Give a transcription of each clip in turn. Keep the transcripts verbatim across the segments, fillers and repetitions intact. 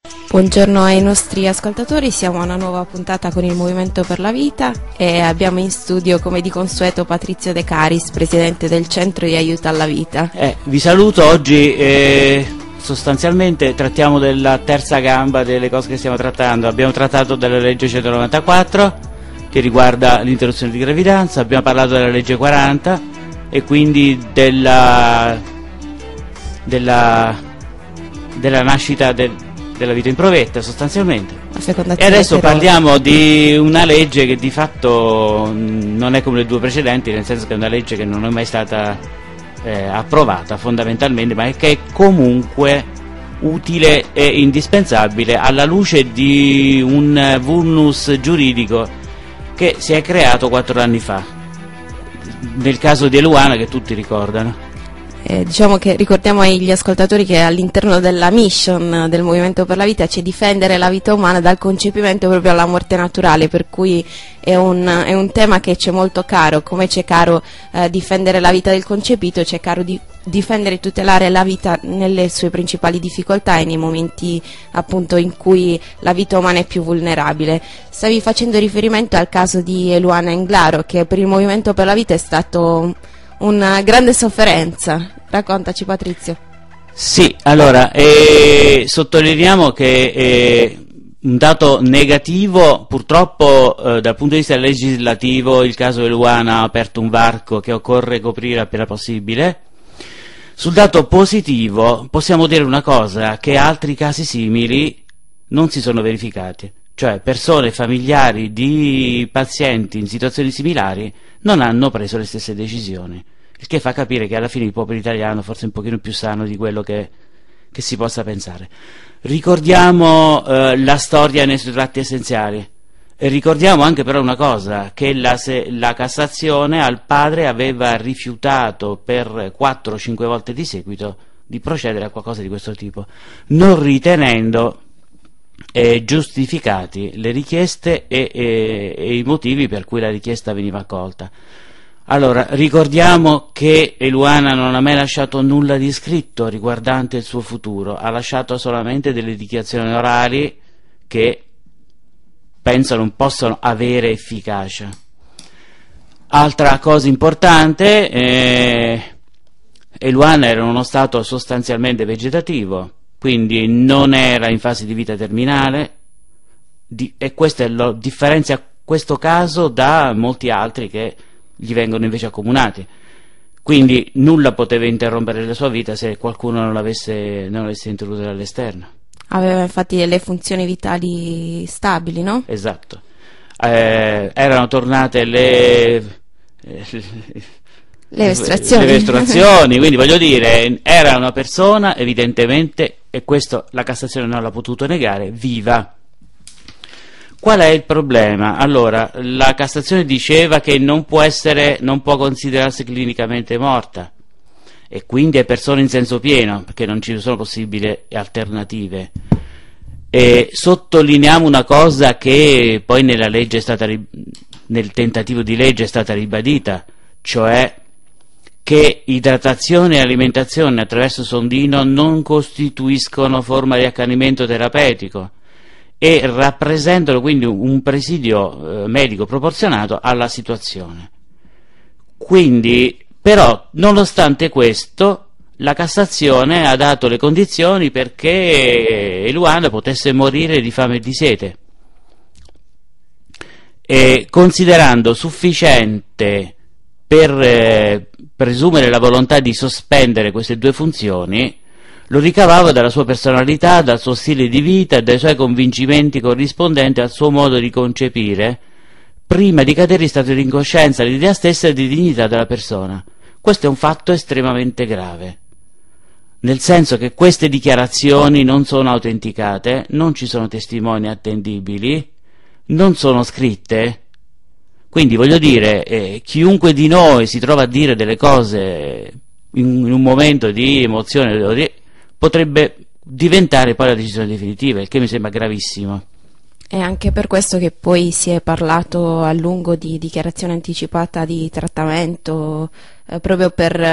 Buongiorno ai nostri ascoltatori, siamo a una nuova puntata con il Movimento per la Vita e abbiamo in studio come di consueto Patrizio De Caris, presidente del Centro di Aiuto alla Vita. Eh, vi saluto, oggi eh, sostanzialmente trattiamo della terza gamba delle cose che stiamo trattando. Abbiamo trattato della legge centonovantaquattro che riguarda l'interruzione di gravidanza, abbiamo parlato della legge quaranta e quindi della, della, della nascita del della vita in provetta sostanzialmente. E adesso però... parliamo di una legge che di fatto non è come le due precedenti, nel senso che è una legge che non è mai stata eh, approvata fondamentalmente, ma che è comunque utile e indispensabile alla luce di un vulnus giuridico che si è creato quattro anni fa, nel caso di Eluana, che tutti ricordano. Eh, diciamo che ricordiamo agli ascoltatori che all'interno della mission del Movimento per la Vita c'è difendere la vita umana dal concepimento proprio alla morte naturale, per cui è un, è un tema che c'è molto caro, come c'è caro eh, difendere la vita del concepito, c'è caro di, difendere e tutelare la vita nelle sue principali difficoltà e nei momenti appunto in cui la vita umana è più vulnerabile. Stavi facendo riferimento al caso di Eluana Englaro, che per il Movimento per la Vita è stato una grande sofferenza. Raccontaci, Patrizio. Sì, allora, eh, sottolineiamo che eh, un dato negativo, purtroppo eh, dal punto di vista legislativo il caso Eluana ha aperto un varco che occorre coprire appena possibile. Sul dato positivo possiamo dire una cosa, che altri casi simili non si sono verificati, cioè persone familiari di pazienti in situazioni similari non hanno preso le stesse decisioni, il che fa capire che alla fine il popolo italiano forse è un pochino più sano di quello che, che si possa pensare. Ricordiamo eh, la storia nei suoi tratti essenziali e ricordiamo anche però una cosa, che la, se, la Cassazione al padre aveva rifiutato per quattro o cinque volte di seguito di procedere a qualcosa di questo tipo, non ritenendo Eh, giustificati le richieste e, e, e i motivi per cui la richiesta veniva accolta. Allora, ricordiamo che Eluana non ha mai lasciato nulla di scritto riguardante il suo futuro, ha lasciato solamente delle dichiarazioni orali che penso non possono avere efficacia. Altra cosa importante, eh, Eluana era in uno stato sostanzialmente vegetativo, quindi non era in fase di vita terminale, di, e questa lo differenzia questo caso da molti altri che gli vengono invece accomunati. Quindi nulla poteva interrompere la sua vita se qualcuno non l'avesse non l'avesse introdotto dall'esterno. Aveva infatti delle funzioni vitali stabili, no? Esatto. Eh, erano tornate le... Eh, Le mestruazioni. le mestruazioni, quindi voglio dire, era una persona evidentemente, e questo la Cassazione non l'ha potuto negare, viva. Qual è il problema? Allora, la Cassazione diceva che non può essere, non può considerarsi clinicamente morta, e quindi è persona in senso pieno, perché non ci sono possibili alternative. E sottolineiamo una cosa che poi nella legge è stata, nel tentativo di legge è stata ribadita, cioè che idratazione e alimentazione attraverso sondino non costituiscono forma di accanimento terapeutico e rappresentano quindi un presidio eh, medico proporzionato alla situazione. Quindi, però, nonostante questo, la Cassazione ha dato le condizioni perché Eluana potesse morire di fame e di sete, e considerando sufficiente per eh, presumere la volontà di sospendere queste due funzioni, lo ricavava dalla sua personalità, dal suo stile di vita e dai suoi convincimenti corrispondenti al suo modo di concepire, prima di cadere in stato di incoscienza l'idea stessa e di dignità della persona. Questo è un fatto estremamente grave, nel senso che queste dichiarazioni non sono autenticate, non ci sono testimoni attendibili, non sono scritte. Quindi voglio dire, eh, chiunque di noi si trova a dire delle cose in, in un momento di emozione potrebbe diventare poi la decisione definitiva, il che mi sembra gravissimo. È anche per questo che poi si è parlato a lungo di dichiarazione anticipata di trattamento, eh, proprio per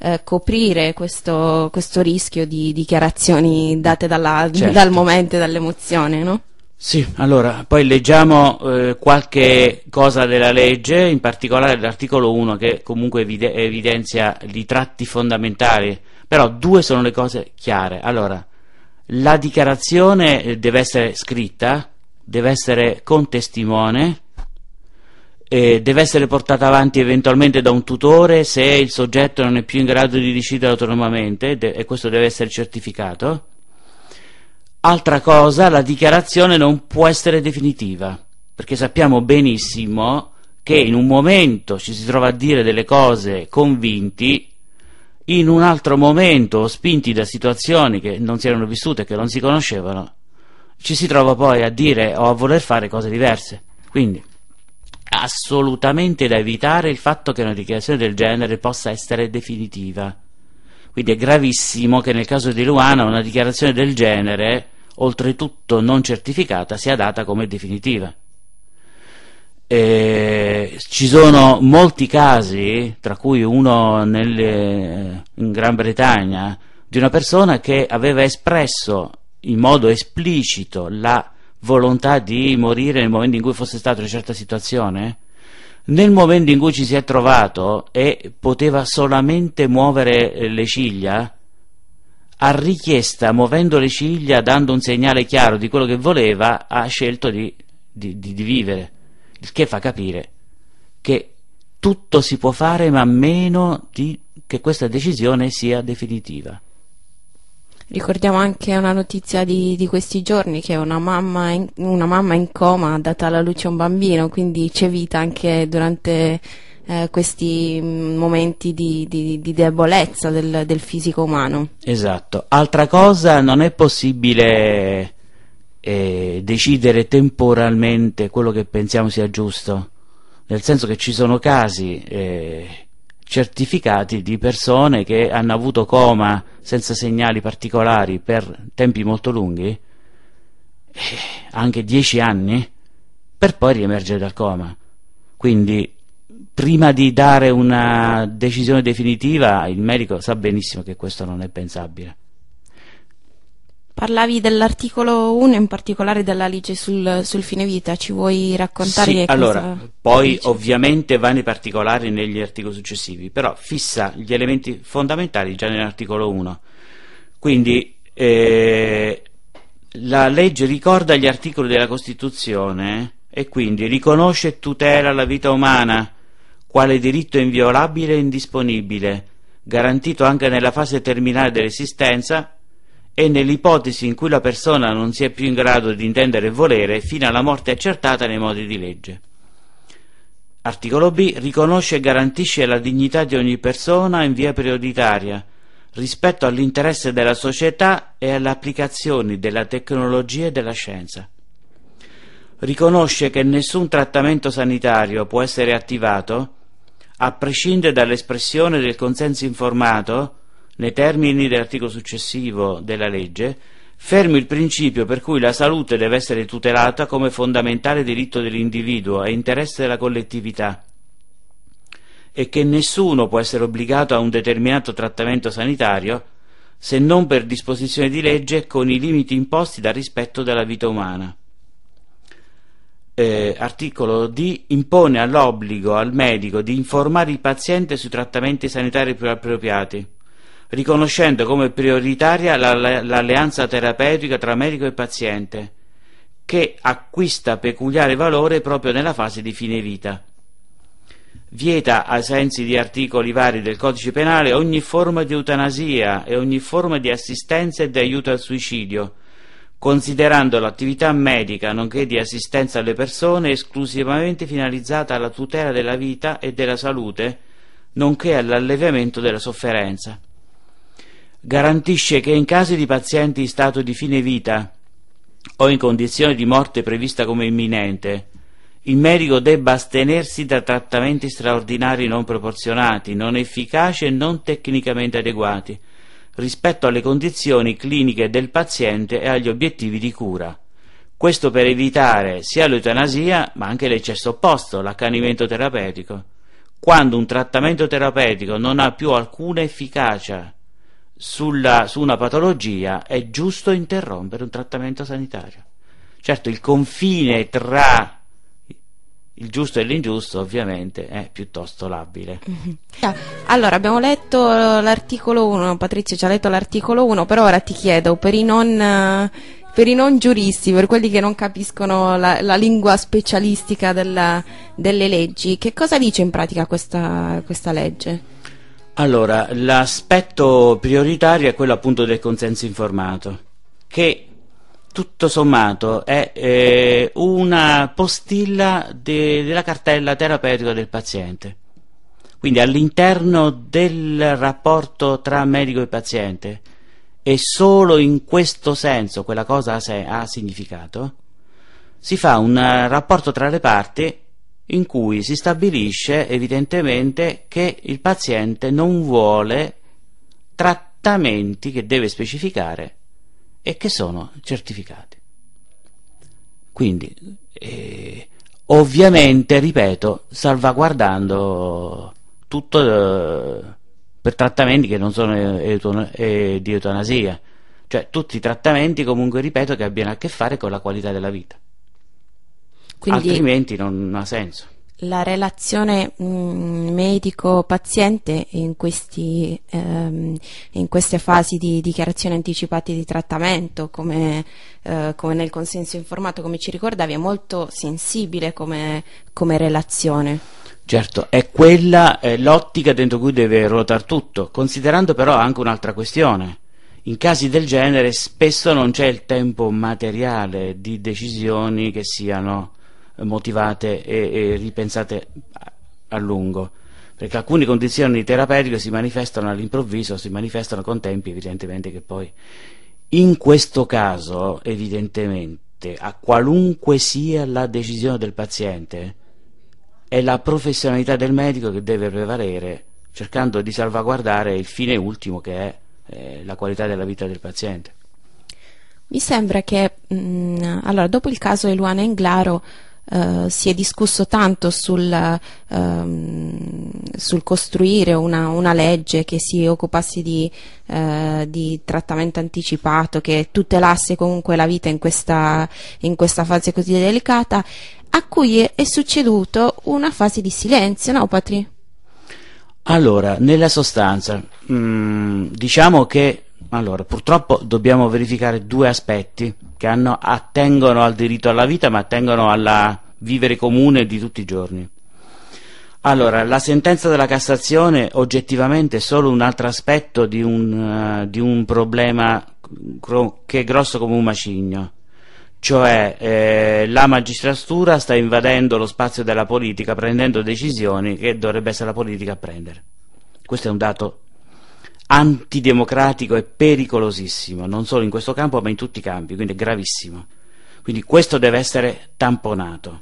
eh, coprire questo, questo rischio di dichiarazioni date dalla, certo. dal momento e dall'emozione, no? Sì, allora, poi leggiamo eh, qualche cosa della legge, in particolare l'articolo uno che comunque evide- evidenzia i tratti fondamentali, però due sono le cose chiare. Allora, la dichiarazione deve essere scritta, deve essere con testimone, eh, deve essere portata avanti eventualmente da un tutore se il soggetto non è più in grado di decidere autonomamente, de- e questo deve essere certificato. Altra cosa, la dichiarazione non può essere definitiva, perché sappiamo benissimo che in un momento ci si trova a dire delle cose convinti, in un altro momento, spinti da situazioni che non si erano vissute e che non si conoscevano, ci si trova poi a dire o a voler fare cose diverse. Quindi assolutamente da evitare il fatto che una dichiarazione del genere possa essere definitiva. Quindi è gravissimo che nel caso di Luana una dichiarazione del genere, oltretutto non certificata, sia data come definitiva. Eh, ci sono molti casi, tra cui uno nelle, in Gran Bretagna, di una persona che aveva espresso in modo esplicito la volontà di morire nel momento in cui fosse stata una certa situazione. Nel momento in cui ci si è trovato e poteva solamente muovere le ciglia, a richiesta, muovendo le ciglia, dando un segnale chiaro di quello che voleva, ha scelto di, di, di, di vivere, il che fa capire che tutto si può fare, ma meno di che questa decisione sia definitiva. Ricordiamo anche una notizia di, di questi giorni, che una mamma, in, una mamma in coma ha dato alla luce un bambino, quindi c'è vita anche durante eh, questi momenti di, di, di debolezza del, del fisico umano. Esatto. Altra cosa, non è possibile eh, decidere temporalmente quello che pensiamo sia giusto, nel senso che ci sono casi eh, certificati di persone che hanno avuto coma senza segnali particolari per tempi molto lunghi, eh, anche dieci anni, per poi riemergere dal coma. Quindi prima di dare una decisione definitiva il medico sa benissimo che questo non è pensabile. Parlavi dell'articolo uno, in particolare della legge sul, sul fine vita, ci vuoi raccontare? Sì, che allora, cosa poi dice? Ovviamente va nei particolari negli articoli successivi, però fissa gli elementi fondamentali già nell'articolo uno. Quindi eh, la legge ricorda gli articoli della Costituzione e quindi riconosce e tutela la vita umana quale diritto inviolabile e indisponibile, garantito anche nella fase terminale dell'esistenza e nell'ipotesi in cui la persona non sia più in grado di intendere e volere fino alla morte accertata nei modi di legge. Articolo B. Riconosce e garantisce la dignità di ogni persona in via prioritaria rispetto all'interesse della società e alle applicazioni della tecnologia e della scienza. Riconosce che nessun trattamento sanitario può essere attivato a prescindere dall'espressione del consenso informato nei termini dell'articolo successivo della legge, fermo il principio per cui la salute deve essere tutelata come fondamentale diritto dell'individuo e interesse della collettività, e che nessuno può essere obbligato a un determinato trattamento sanitario se non per disposizione di legge con i limiti imposti dal rispetto della vita umana. Eh, articolo D. Impone all'obbligo al medico di informare il paziente sui trattamenti sanitari più appropriati, riconoscendo come prioritaria l'alleanza terapeutica tra medico e paziente, che acquista peculiare valore proprio nella fase di fine vita. Vieta, ai sensi di articoli vari del Codice Penale, ogni forma di eutanasia e ogni forma di assistenza e di aiuto al suicidio, considerando l'attività medica nonché di assistenza alle persone esclusivamente finalizzata alla tutela della vita e della salute, nonché all'alleviamento della sofferenza. Garantisce che in casi di pazienti in stato di fine vita o in condizione di morte prevista come imminente, il medico debba astenersi da trattamenti straordinari non proporzionati, non efficaci e non tecnicamente adeguati rispetto alle condizioni cliniche del paziente e agli obiettivi di cura. Questo per evitare sia l'eutanasia ma anche l'eccesso opposto, l'accanimento terapeutico, quando un trattamento terapeutico non ha più alcuna efficacia sulla, su una patologia, è giusto interrompere un trattamento sanitario. Certo, il confine tra il giusto e l'ingiusto ovviamente è piuttosto labile. Allora, abbiamo letto l'articolo uno, Patrizio ci ha letto l'articolo uno, però ora ti chiedo, per i non, per i non giuristi, per quelli che non capiscono la, la lingua specialistica della, delle leggi, che cosa dice in pratica questa, questa legge? Allora, l'aspetto prioritario è quello appunto del consenso informato, che tutto sommato è eh, una postilla de, della cartella terapeutica del paziente. Quindi all'interno del rapporto tra medico e paziente, e solo in questo senso quella cosa ha, se, ha significato, si fa un rapporto tra le parti in cui si stabilisce evidentemente che il paziente non vuole trattamenti che deve specificare e che sono certificati. Quindi, eh, ovviamente, ripeto, salvaguardando tutto eh, per trattamenti che non sono euton- eh, di eutanasia, cioè tutti i trattamenti comunque, ripeto, che abbiano a che fare con la qualità della vita. Quindi, altrimenti non ha senso. La relazione mh, medico-paziente in, questi, ehm, in queste fasi di dichiarazioni anticipate di trattamento, come, eh, come nel consenso informato, come ci ricordavi, è molto sensibile come, come relazione. Certo, è quella è l'ottica dentro cui deve ruotare tutto, considerando però anche un'altra questione. In casi del genere spesso non c'è il tempo materiale di decisioni che siano motivate e, e ripensate a, a lungo, perché alcune condizioni terapeutiche si manifestano all'improvviso, si manifestano con tempi evidentemente che poi in questo caso evidentemente, a qualunque sia la decisione del paziente, è la professionalità del medico che deve prevalere, cercando di salvaguardare il fine ultimo che è eh, la qualità della vita del paziente. Mi sembra che mh, allora, dopo il caso Eluana Englaro Uh, si è discusso tanto sul, um, sul costruire una, una legge che si occupasse di, uh, di trattamento anticipato, che tutelasse comunque la vita in questa, in questa fase così delicata, a cui è, è succeduto una fase di silenzio, no Patri? Allora, nella sostanza, mh, diciamo che allora, purtroppo dobbiamo verificare due aspetti che hanno, attengono al diritto alla vita, ma attengono alla vivere comune di tutti i giorni. Allora, la sentenza della Cassazione oggettivamente è solo un altro aspetto di un, uh, di un problema che è grosso come un macigno, cioè eh, la magistratura sta invadendo lo spazio della politica, prendendo decisioni che dovrebbe essere la politica a prendere. Questo è un dato antidemocratico e pericolosissimo, non solo in questo campo ma in tutti i campi, quindi è gravissimo. Quindi questo deve essere tamponato.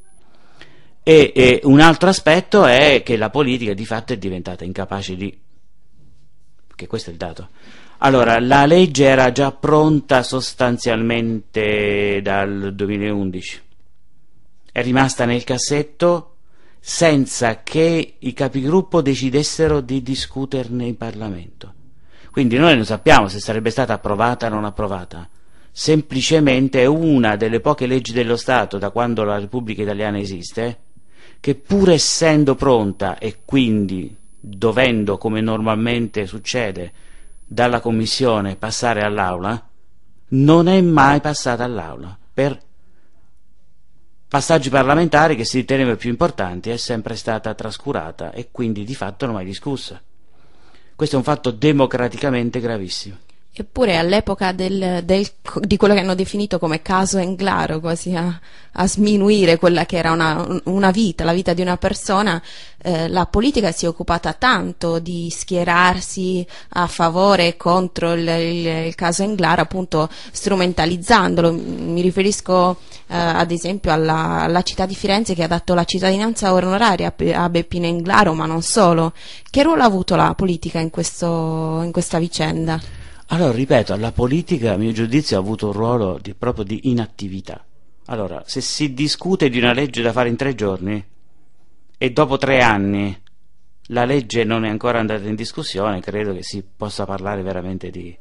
E, e un altro aspetto è che la politica di fatto è diventata incapace di, che questo è il dato. Allora, la legge era già pronta sostanzialmente dal duemilaundici, è rimasta nel cassetto senza che i capigruppo decidessero di discuterne in Parlamento. Quindi noi non sappiamo se sarebbe stata approvata o non approvata, semplicemente è una delle poche leggi dello Stato da quando la Repubblica Italiana esiste che, pur essendo pronta e quindi dovendo, come normalmente succede, dalla Commissione passare all'Aula, non è mai passata all'Aula per passaggi parlamentari che si ritenevano più importanti, è sempre stata trascurata e quindi di fatto non mai discussa. Questo è un fatto democraticamente gravissimo. Eppure all'epoca del, del, di quello che hanno definito come caso Englaro, quasi a, a sminuire quella che era una, una vita, la vita di una persona, eh, la politica si è occupata tanto di schierarsi a favore e contro il, il, il caso Englaro, appunto strumentalizzandolo. Mi riferisco eh, ad esempio alla, alla città di Firenze, che ha dato la cittadinanza onoraria a, a Beppino Englaro, ma non solo. Che ruolo ha avuto la politica in, questo, in questa vicenda? Allora, ripeto, la politica, a mio giudizio, ha avuto un ruolo di, proprio di inattività. Allora, se si discute di una legge da fare in tre giorni e dopo tre anni la legge non è ancora andata in discussione, credo che si possa parlare veramente di...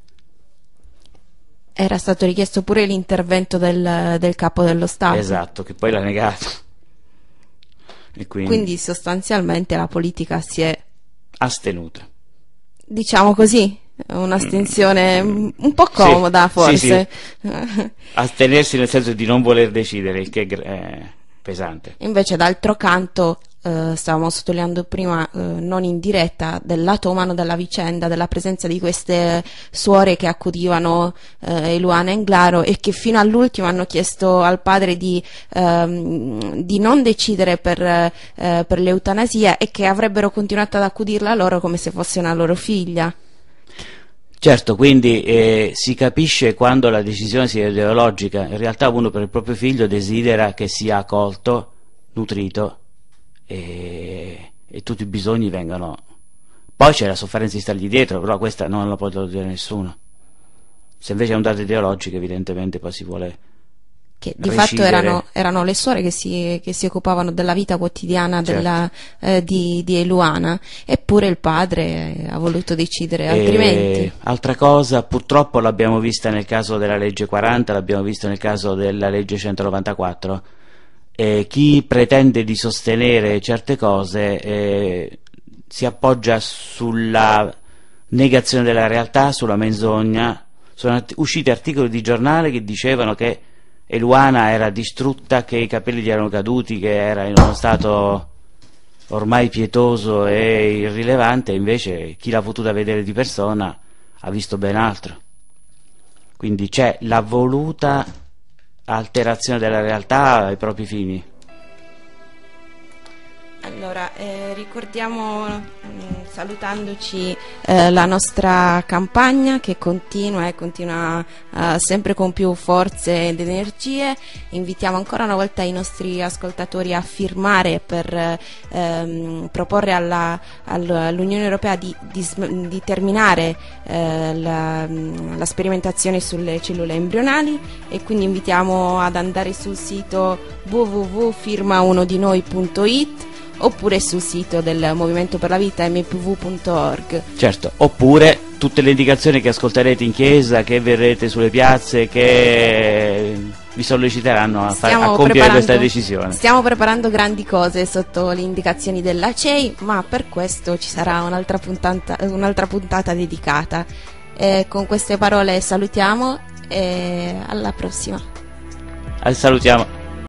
Era stato richiesto pure l'intervento del, del capo dello Stato. Esatto, che poi l'ha negato. E quindi... quindi sostanzialmente la politica si è astenuta. Diciamo così, un'astensione mm. un po' comoda, sì, forse. Sì, sì. Astenersi nel senso di non voler decidere, il che è pesante. Invece d'altro canto, eh, stavamo sottolineando prima, eh, non in diretta, del lato umano della vicenda, della presenza di queste suore che accudivano eh, Eluana Englaro e che fino all'ultimo hanno chiesto al padre di, ehm, di non decidere per, eh, per l'eutanasia e che avrebbero continuato ad accudirla loro come se fosse una loro figlia. Certo, quindi eh, si capisce quando la decisione sia ideologica. In realtà uno per il proprio figlio desidera che sia accolto, nutrito e, e tutti i bisogni vengano. Poi c'è la sofferenza di stargli dietro, però questa non la può dire nessuno. Se invece è un dato ideologico, evidentemente poi si vuole che di recidere. Fatto erano, erano le suore che si, che si occupavano della vita quotidiana della, certo. eh, di, di Eluana, eppure il padre ha voluto decidere e altrimenti. Altra cosa, purtroppo l'abbiamo vista nel caso della legge quaranta, l'abbiamo visto nel caso della legge centonovantaquattro, eh, chi pretende di sostenere certe cose eh, si appoggia sulla negazione della realtà, sulla menzogna. Sono usciti articoli di giornale che dicevano che Eluana era distrutta, che i capelli gli erano caduti, che era in uno stato ormai pietoso e irrilevante, invece chi l'ha potuta vedere di persona ha visto ben altro. Quindi c'è la voluta alterazione della realtà ai propri fini. Allora, eh, ricordiamo, mh, salutandoci, eh, la nostra campagna che continua e continua eh, sempre con più forze ed energie. Invitiamo ancora una volta i nostri ascoltatori a firmare per ehm, proporre alla, all'Unione Europea di, di, di terminare eh, la, la sperimentazione sulle cellule embrionali, e quindi invitiamo ad andare sul sito w w w punto firma uno di noi punto it oppure sul sito del Movimento per la Vita m p v punto org. Certo, oppure tutte le indicazioni che ascolterete in chiesa, che verrete sulle piazze, che vi solleciteranno a, far, a compiere questa decisione. Stiamo preparando grandi cose sotto le indicazioni della C E I, ma per questo ci sarà un'altra puntata, un'altra puntata dedicata. E con queste parole salutiamo e alla prossima. Salutiamo.